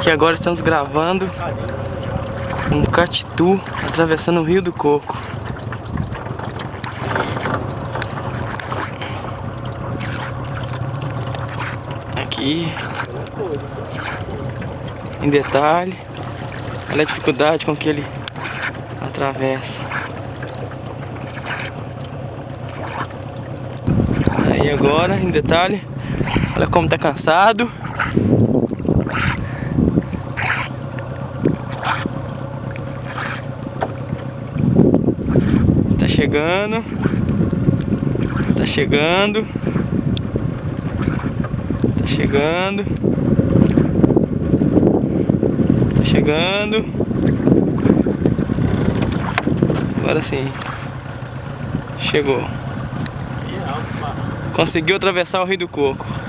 E agora estamos gravando um catitu atravessando o Rio do Coco. Aqui, em detalhe, olha a dificuldade com que ele atravessa. Aí agora, em detalhe, olha como tá cansado. Tá chegando. Tá chegando. Tá chegando. Tá chegando. Agora sim. Chegou. Conseguiu atravessar o Rio do Coco.